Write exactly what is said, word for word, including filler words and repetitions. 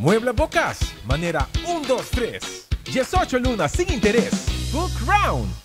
Mueble Bocas, manera uno, dos, tres. dieciocho lunas sin interés. Book Round.